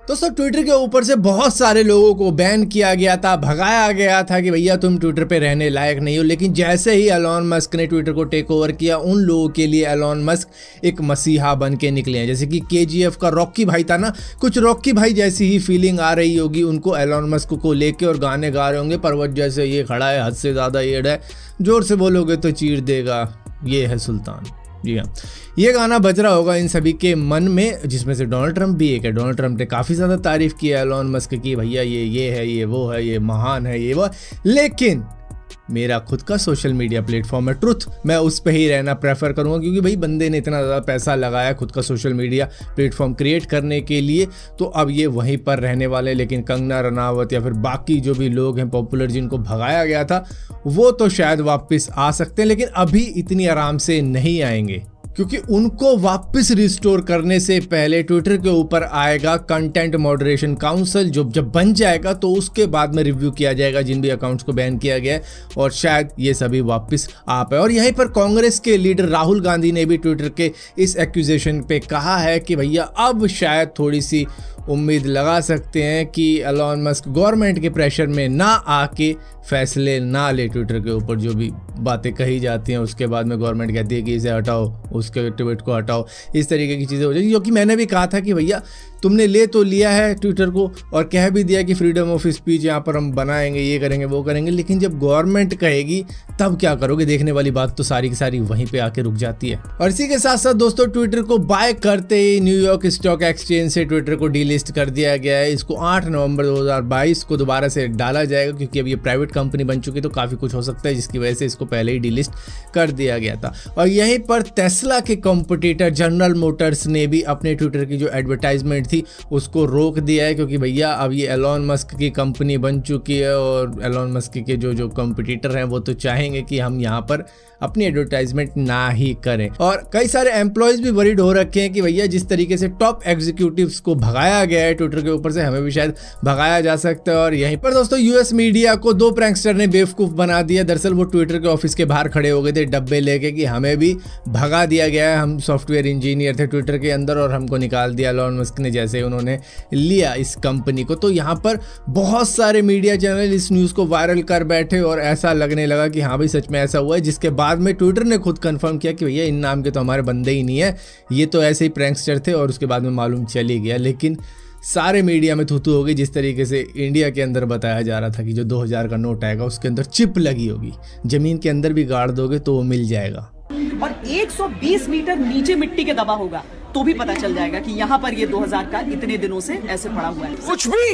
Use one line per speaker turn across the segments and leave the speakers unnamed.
दोस्तों ट्विटर के ऊपर से बहुत सारे लोगों को बैन किया गया था, भगाया गया था कि भैया तुम ट्विटर पे रहने लायक नहीं हो। लेकिन जैसे ही एलॉन मस्क ने ट्विटर को टेक ओवर किया, उन लोगों के लिए एलॉन मस्क एक मसीहा बन के निकले हैं। जैसे कि केजीएफ का रॉकी भाई था ना, कुछ रॉकी भाई जैसी ही फीलिंग आ रही होगी उनको एलॉन मस्क को लेके, और गाने गा रहे होंगे पर्वत जैसे ये खड़ा है, हद से ज़्यादा येड़ है, जोर से बोलोगे तो चीर देगा, ये है सुल्तान। जी हाँ, ये गाना बज रहा होगा इन सभी के मन में, जिसमें से डोनाल्ड ट्रंप भी एक है। डोनाल्ड ट्रंप ने काफ़ी ज़्यादा तारीफ़ की है एलॉन मस्क की, भैया ये है, ये वो है, ये महान है, ये वो। लेकिन मेरा खुद का सोशल मीडिया प्लेटफॉर्म है ट्रुथ, मैं उस पे ही रहना प्रेफर करूंगा, क्योंकि भाई बंदे ने इतना ज़्यादा पैसा लगाया खुद का सोशल मीडिया प्लेटफॉर्म क्रिएट करने के लिए, तो अब ये वहीं पर रहने वाले। लेकिन कंगना रनावत या फिर बाकी जो भी लोग हैं पॉपुलर जिनको भगाया गया था, वो तो शायद वापस आ सकते हैं, लेकिन अभी इतनी आराम से नहीं आएंगे, क्योंकि उनको वापस रिस्टोर करने से पहले ट्विटर के ऊपर आएगा कंटेंट मॉडरेशन काउंसिल, जो जब बन जाएगा तो उसके बाद में रिव्यू किया जाएगा जिन भी अकाउंट्स को बैन किया गया है, और शायद ये सभी वापस आ पाए। और यहीं पर कांग्रेस के लीडर राहुल गांधी ने भी ट्विटर के इस एक्यूजेशन पे कहा है कि भैया अब शायद थोड़ी सी उम्मीद लगा सकते हैं कि एलॉन मस्क गवर्नमेंट के प्रेशर में ना आके फैसले ना ले ट्विटर के ऊपर। जो भी बातें कही जाती हैं उसके बाद में गवर्नमेंट कहती है कि इसे हटाओ, उसके ट्वीट को हटाओ, इस तरीके की चीज़ें हो जाएगी। क्योंकि मैंने भी कहा था कि भैया तुमने ले तो लिया है ट्विटर को और कह भी दिया कि फ्रीडम ऑफ स्पीच यहाँ पर हम बनाएंगे, ये करेंगे वो करेंगे, लेकिन जब गवर्नमेंट कहेगी तब क्या करोगे? देखने वाली बात तो सारी की सारी वहीं पे आके रुक जाती है। और इसी के साथ साथ दोस्तों ट्विटर को बाय करते ही न्यूयॉर्क स्टॉक एक्सचेंज से ट्विटर को डीलिस्ट कर दिया गया है। इसको 8 नवंबर 2022 को दोबारा से डाला जाएगा, क्योंकि अब ये प्राइवेट कंपनी बन चुकी है तो काफ़ी कुछ हो सकता है, जिसकी वजह से इसको पहले ही डीलिस्ट कर दिया गया था। और यहीं पर टेस्ला के कॉम्पिटिटर जनरल मोटर्स ने भी अपने ट्विटर की जो एडवर्टाइजमेंट थी उसको रोक दिया है, क्योंकि भैया अब ये एलॉन मस्क की कंपनी बन चुकी है और एलॉन मस्क के जो कॉम्पिटिटर हैं वो तो चाहेंगे कि हम यहाँ पर अपनी एडवर्टाइजमेंट ना ही करें। और कई सारे एम्प्लॉयज भी वरीड हो रखे हैं कि भैया जिस तरीके से टॉप एग्जीक्यूटिव्स को भगाया गया है ट्विटर के ऊपर से, हमें भी शायद भगाया जा सकता है। और यहीं पर दोस्तों यूएस मीडिया को 2 प्रैंकस्टर ने बेवकूफ़ बना दिया। दरअसल वो ट्विटर के ऑफिस के बाहर खड़े हो गए थे डब्बे लेके कि हमें भी भगा दिया गया है, हम सॉफ्टवेयर इंजीनियर थे ट्विटर के अंदर और हमको निकाल दिया एलॉन मस्क ने जैसे ही उन्होंने लिया इस कंपनी को। तो यहाँ पर बहुत सारे मीडिया चैनल इस न्यूज़ को वायरल कर बैठे और ऐसा लगने लगा कि हाँ भाई सच में ऐसा हुआ है, जिसके बाद में ट्विटर ने खुद कंफर्म किया कि भैया इन नाम के तो हमारे बंदे ही नहीं है, ये तो ऐसे ही प्रैंकस्टर थे। और उसके बाद में मालूम चल ही गया, लेकिन सारे मीडिया में थू हो गई जिस तरीके से इंडिया के अंदर बताया जा रहा था कि जो 2000 का नोट आएगा उसके अंदर चिप लगी होगी, जमीन के अंदर भी गाड़ दोगे तो वो मिल जाएगा,
और 120 मीटर नीचे मिट्टी के दबा होगा तो भी पता चल जाएगा कि यहाँ पर ये 2000 का इतने दिनों से ऐसे पड़ा हुआ है।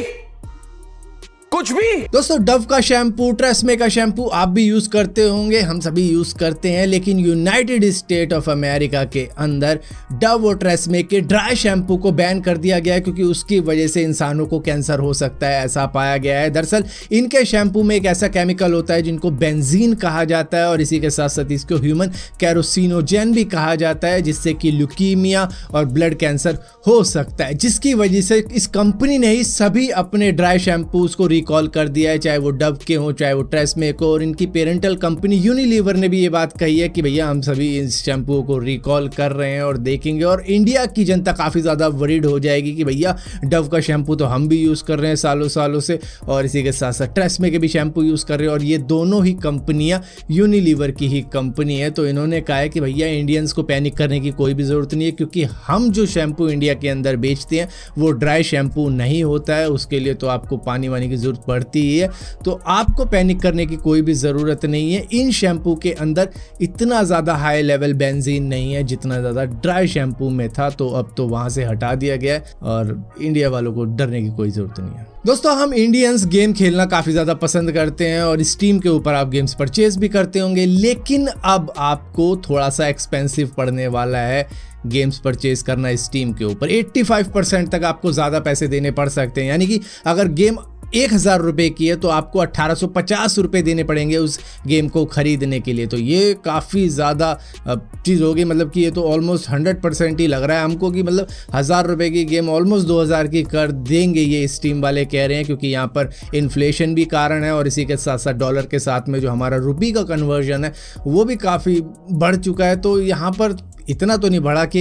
कुछ भी
दोस्तों डव का शैम्पू, ट्रेसमे का शैम्पू आप भी यूज करते होंगे, हम सभी यूज करते हैं, लेकिन यूनाइटेड स्टेट ऑफ अमेरिका के अंदर डव और ट्रेसमे के ड्राई शैम्पू को बैन कर दिया गया है, क्योंकि उसकी वजह से इंसानों को कैंसर हो सकता है, ऐसा पाया गया है। दरअसल इनके शैम्पू में एक ऐसा केमिकल होता है जिनको बेंजीन कहा जाता है, और इसी के साथ साथ इसको ह्यूमन कैरोसिनोजेन भी कहा जाता है, जिससे कि ल्यूकीमिया और ब्लड कैंसर हो सकता है, जिसकी वजह से इस कंपनी ने ही सभी अपने ड्राई शैम्पूज को रिकॉल कर दिया है, चाहे वो डव के हों चाहे वो ट्रेसमे को। और इनकी पेरेंटल कंपनी यूनिलीवर ने भी ये बात कही है कि भैया हम सभी इस शैम्पू को रिकॉल कर रहे हैं और देखेंगे। और इंडिया की जनता काफ़ी ज़्यादा वरीड हो जाएगी कि भैया डव का शैम्पू तो हम भी यूज़ कर रहे हैं सालों सालों से, और इसी के साथ साथ ट्रेसमे के भी शैम्पू यूज़ कर रहे हैं, और ये दोनों ही कंपनियाँ यूनिलीवर की ही कंपनी है। तो इन्होंने कहा है कि भैया इंडियंस को पैनिक करने की कोई भी ज़रूरत नहीं है, क्योंकि हम जो शैम्पू इंडिया के अंदर बेचते हैं वो ड्राई शैम्पू नहीं होता है, उसके लिए तो आपको पानी वानी की जरूरत पड़ती ही है, तो आपको पैनिक करने की कोई भी ज़रूरत नहीं है। इन शैम्पू के अंदर इतना ज़्यादा हाई लेवल बेंजीन नहीं है जितना ज़्यादा ड्राई शैम्पू में था, तो अब तो वहाँ से हटा दिया गया है और इंडिया वालों को डरने की कोई ज़रूरत नहीं है। दोस्तों हम इंडियंस गेम खेलना काफ़ी ज़्यादा पसंद करते हैं और स्टीम के ऊपर आप गेम्स परचेज भी करते होंगे, लेकिन अब आपको थोड़ा सा एक्सपेंसिव पड़ने वाला है गेम्स परचेज करना स्टीम के ऊपर। 85% तक आपको ज़्यादा पैसे देने पड़ सकते हैं, यानी कि अगर गेम 1000 रुपये की है तो आपको 1850 रुपये देने पड़ेंगे उस गेम को ख़रीदने के लिए। तो ये काफ़ी ज़्यादा चीज़ होगी, मतलब कि ये तो ऑलमोस्ट 100% ही लग रहा है हमको कि मतलब 1000 रुपये की गेम ऑलमोस्ट 2000 की कर देंगे, ये स्टीम वाले कह रहे हैं, क्योंकि यहाँ पर इन्फ्लेशन भी कारण है और इसी के साथ साथ डॉलर के साथ में जो हमारा रुपये का कन्वर्जन है वो भी काफ़ी बढ़ चुका है। तो यहाँ पर इतना तो नहीं बढ़ा कि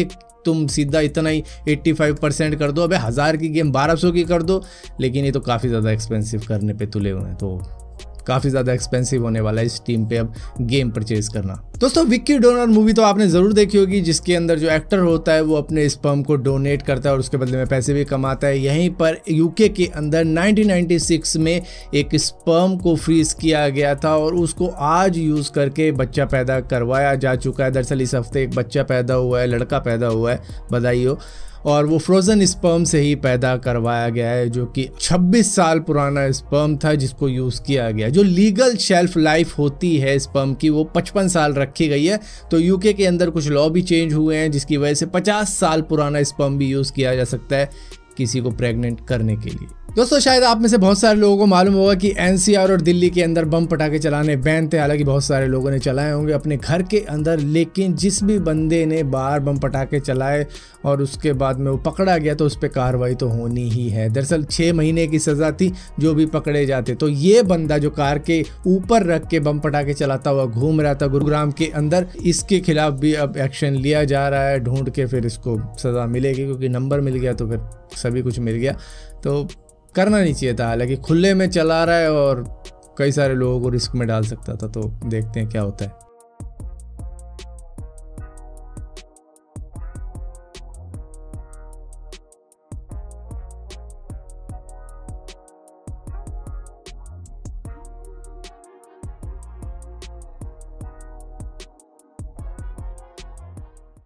तुम सीधा इतना ही 85% कर दो, अबे 1000 की गेम 1200 की कर दो। लेकिन ये तो काफ़ी ज़्यादा एक्सपेंसिव करने पे तुले हुए हैं, तो काफ़ी ज़्यादा एक्सपेंसिव होने वाला है इस टीम पे अब गेम परचेज करना। दोस्तों विक्की डोनर मूवी तो आपने ज़रूर देखी होगी, जिसके अंदर जो एक्टर होता है वो अपने स्पर्म को डोनेट करता है और उसके बदले में पैसे भी कमाता है। यहीं पर यूके के अंदर 1996 में एक स्पर्म को फ्रीज किया गया था और उसको आज यूज़ करके बच्चा पैदा करवाया जा चुका है। दरअसल इस हफ्ते एक बच्चा पैदा हुआ है, लड़का पैदा हुआ है, बधाई हो। और वो फ्रोज़न स्पर्म से ही पैदा करवाया गया है, जो कि 26 साल पुराना स्पर्म था जिसको यूज़ किया गया। जो लीगल शेल्फ लाइफ होती है स्पर्म की वो 55 साल रखी गई है। तो यूके के अंदर कुछ लॉ भी चेंज हुए हैं जिसकी वजह से 50 साल पुराना स्पर्म भी यूज़ किया जा सकता है किसी को प्रेग्नेंट करने के लिए। दोस्तों शायद आप में से बहुत सारे लोगों को मालूम होगा कि एनसीआर और दिल्ली के अंदर बम पटाखे चलाने बैन थे। हालांकि बहुत सारे लोगों ने चलाए होंगे अपने घर के अंदर, लेकिन जिस भी बंदे ने बाहर बम पटाखे चलाए और उसके बाद में वो पकड़ा गया तो उस पर कार्रवाई तो होनी ही है। दरअसल 6 महीने की सज़ा थी जो भी पकड़े जाते। तो ये बंदा जो कार के ऊपर रख के बम पटाखे चलाता हुआ घूम रहा था गुरुग्राम के अंदर, इसके खिलाफ भी अब एक्शन लिया जा रहा है। ढूंढ के फिर इसको सज़ा मिलेगी, क्योंकि नंबर मिल गया तो फिर सभी कुछ मिल गया। तो करना नहीं चाहिए था, हालांकि खुले में चला रहा है और कई सारे लोगों को रिस्क में डाल सकता था। तो देखते हैं क्या होता है।